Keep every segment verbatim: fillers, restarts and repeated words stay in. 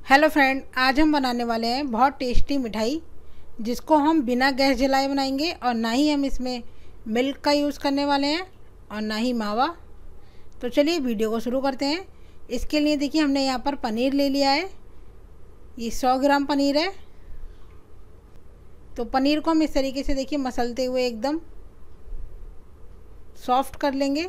Hello friend, आज हम बनाने वाले हैं बहुत टेस्टी मिठाई जिसको हम बिना गैस जलाए बनाएंगे और ना ही हम इसमें मिल्क का यूज़ करने वाले हैं और ना ही मावा। तो चलिए वीडियो को शुरू करते हैं। इसके लिए देखिए हमने यहाँ पर पनीर ले लिया है। ये सौ ग्राम पनीर है। तो पनीर को हम इस तरीके से देखिए मसलते हुए एकदम सॉफ्ट कर लेंगे।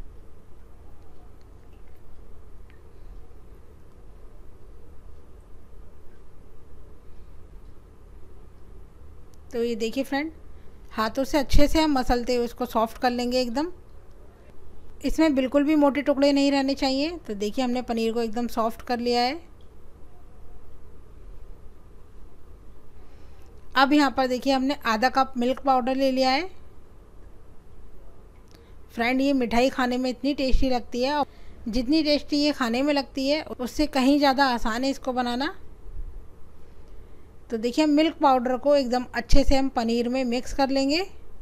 तो ये देखिए फ्रेंड, हाथों से अच्छे से हम मसलते हुए इसको सॉफ्ट कर लेंगे एकदम। इसमें बिल्कुल भी मोटे टुकड़े नहीं रहने चाहिए। तो देखिए हमने पनीर को एकदम सॉफ्ट कर लिया है। अब यहाँ पर देखिए हमने आधा कप मिल्क पाउडर ले लिया है। फ्रेंड, ये मिठाई खाने में इतनी टेस्टी लगती है और जितनी टेस्टी ये खाने में लगती है उससे कहीं ज़्यादा आसान है इसको बनाना। तो देखिए हम मिल्क पाउडर को एकदम अच्छे से हम पनीर में मिक्स कर लेंगे।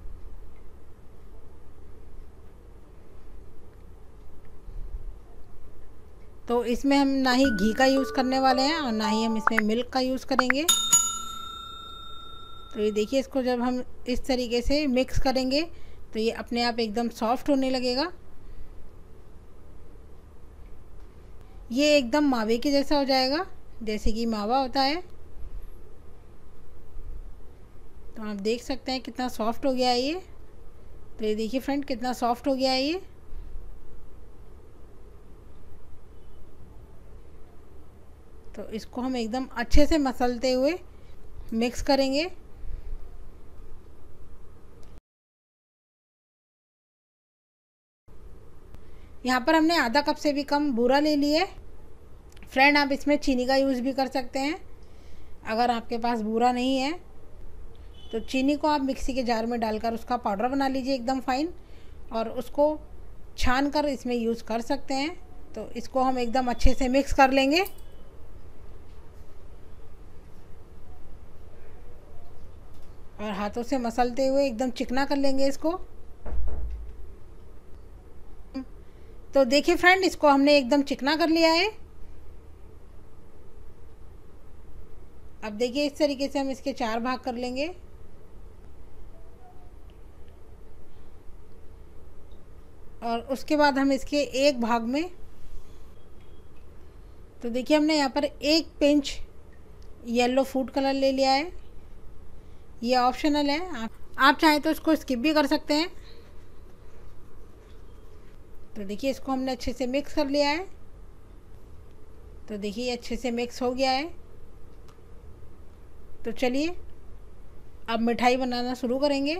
तो इसमें हम ना ही घी का यूज़ करने वाले हैं और ना ही हम इसमें मिल्क का यूज़ करेंगे। तो ये देखिए, इसको जब हम इस तरीके से मिक्स करेंगे तो ये अपने आप एकदम सॉफ्ट होने लगेगा। ये एकदम मावे के जैसा हो जाएगा, जैसे कि मावा होता है। तो आप देख सकते हैं कितना सॉफ्ट हो गया है ये। तो ये देखिए फ्रेंड, कितना सॉफ्ट हो गया है ये। तो इसको हम एकदम अच्छे से मसलते हुए मिक्स करेंगे। यहाँ पर हमने आधा कप से भी कम बूरा ले लिए। फ्रेंड, आप इसमें चीनी का यूज़ भी कर सकते हैं। अगर आपके पास बूरा नहीं है तो चीनी को आप मिक्सी के जार में डालकर उसका पाउडर बना लीजिए एकदम फाइन, और उसको छान कर इसमें यूज़ कर सकते हैं। तो इसको हम एकदम अच्छे से मिक्स कर लेंगे। और हाथों से मसलते हुए एकदम चिकना कर लेंगे इसको। तो देखिए फ्रेंड, इसको हमने एकदम चिकना कर लिया है। अब देखिए इस तरीके से हम इसके चार भाग कर लेंगे। और उसके बाद हम इसके एक भाग में, तो देखिए हमने यहाँ पर एक पिंच येलो फूड कलर ले लिया है। ये ऑप्शनल है, आप आप चाहें तो इसको स्किप भी कर सकते हैं। तो देखिए इसको हमने अच्छे से मिक्स कर लिया है। तो देखिए अच्छे से मिक्स हो गया है। तो चलिए अब मिठाई बनाना शुरू करेंगे।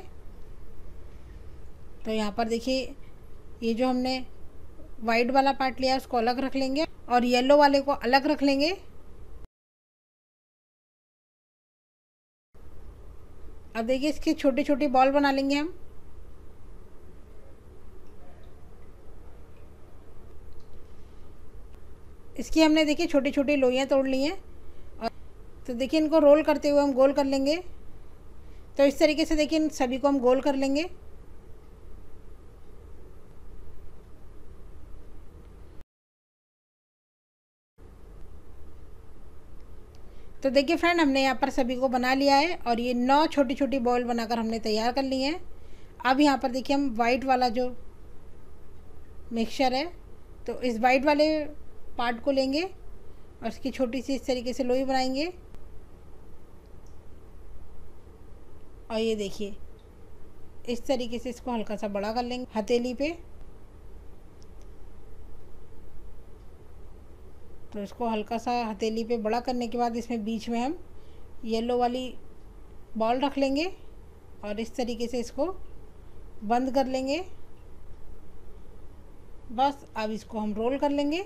तो यहाँ पर देखिए, ये जो हमने वाइट वाला पार्ट लिया है उसको अलग रख लेंगे और येलो वाले को अलग रख लेंगे। अब देखिए इसकी छोटी छोटी बॉल बना लेंगे हम। इसकी हमने देखिए छोटी छोटी लोइयाँ तोड़ ली हैं। और तो देखिए इनको रोल करते हुए हम गोल कर लेंगे। तो इस तरीके से देखिए इन सभी को हम गोल कर लेंगे। तो देखिए फ्रेंड, हमने यहाँ पर सभी को बना लिया है और ये नौ छोटी छोटी बॉल बनाकर हमने तैयार कर ली हैं। अब यहाँ पर देखिए हम वाइट वाला जो मिक्सचर है, तो इस वाइट वाले पार्ट को लेंगे और इसकी छोटी सी इस तरीके से लोई बनाएंगे। और ये देखिए इस तरीके से इसको हल्का सा बड़ा कर लेंगे हथेली पे। तो इसको हल्का सा हथेली पे बड़ा करने के बाद इसमें बीच में हम येलो वाली बॉल रख लेंगे और इस तरीके से इसको बंद कर लेंगे। बस अब इसको हम रोल कर लेंगे।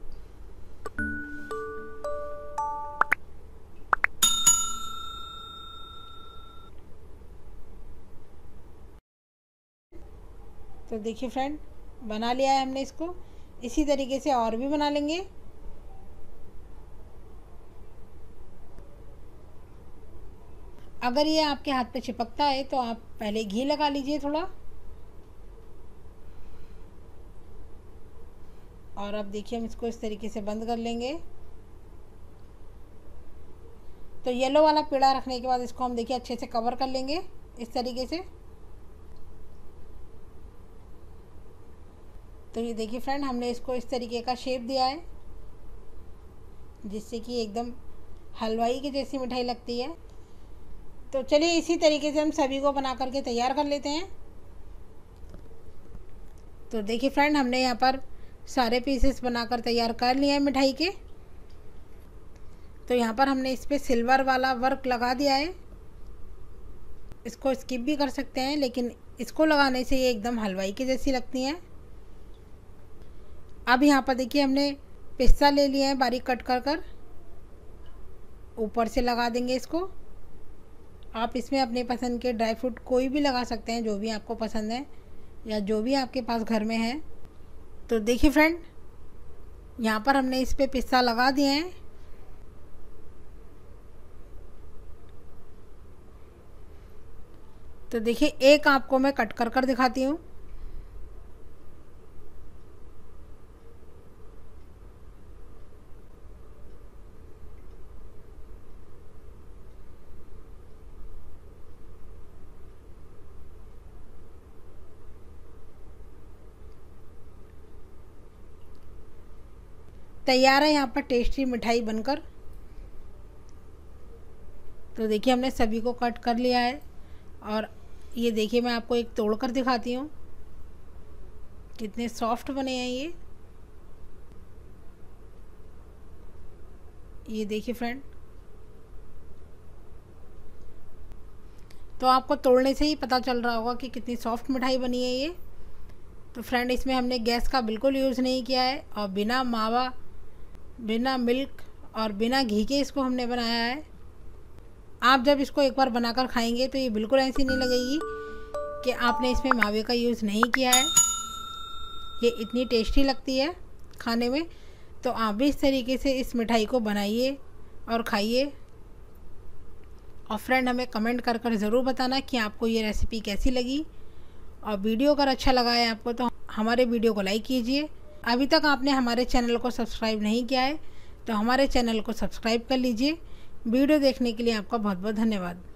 तो देखिए फ्रेंड, बना लिया है हमने इसको। इसी तरीके से और भी बना लेंगे। अगर ये आपके हाथ पे चिपकता है तो आप पहले घी लगा लीजिए थोड़ा। और अब देखिए हम इसको इस तरीके से बंद कर लेंगे। तो येलो वाला पेड़ा रखने के बाद इसको हम देखिए अच्छे से कवर कर लेंगे इस तरीके से। तो ये देखिए फ्रेंड, हमने इसको इस तरीके का शेप दिया है जिससे कि एकदम हलवाई की जैसी मिठाई लगती है। तो चलिए इसी तरीके से हम सभी को बना करके तैयार कर लेते हैं। तो देखिए फ्रेंड, हमने यहाँ पर सारे पीसेस बनाकर तैयार कर लिए हैं मिठाई के। तो यहाँ पर हमने इस पर सिल्वर वाला वर्क लगा दिया है। इसको स्किप भी कर सकते हैं, लेकिन इसको लगाने से ये एकदम हलवाई की जैसी लगती हैं। अब यहाँ पर देखिए हमने पिस्ता ले लिया है बारीक कट कर कर, ऊपर से लगा देंगे इसको। आप इसमें अपने पसंद के ड्राई फ्रूट कोई भी लगा सकते हैं, जो भी आपको पसंद है या जो भी आपके पास घर में है। तो देखिए फ्रेंड, यहाँ पर हमने इस पे पिस्ता लगा दिए हैं। तो देखिए एक आपको मैं कट कर कर दिखाती हूँ। तैयार है यहाँ पर टेस्टी मिठाई बनकर। तो देखिए हमने सभी को कट कर लिया है और ये देखिए मैं आपको एक तोड़ कर दिखाती हूँ कितने सॉफ्ट बने हैं ये। ये देखिए फ्रेंड, तो आपको तोड़ने से ही पता चल रहा होगा कि कितनी सॉफ्ट मिठाई बनी है ये। तो फ्रेंड, इसमें हमने गैस का बिल्कुल यूज़ नहीं किया है और बिना मावा, बिना मिल्क और बिना घी के इसको हमने बनाया है। आप जब इसको एक बार बनाकर खाएंगे तो ये बिल्कुल ऐसी नहीं लगेगी कि आपने इसमें मावे का यूज़ नहीं किया है। ये इतनी टेस्टी लगती है खाने में। तो आप भी इस तरीके से इस मिठाई को बनाइए और खाइए। और फ्रेंड, हमें कमेंट कर कर ज़रूर बताना कि आपको ये रेसिपी कैसी लगी। और वीडियो अगर अच्छा लगा है आपको तो हमारे वीडियो को लाइक कीजिए। अभी तक आपने हमारे चैनल को सब्सक्राइब नहीं किया है तो हमारे चैनल को सब्सक्राइब कर लीजिए। वीडियो देखने के लिए आपका बहुत बहुत धन्यवाद।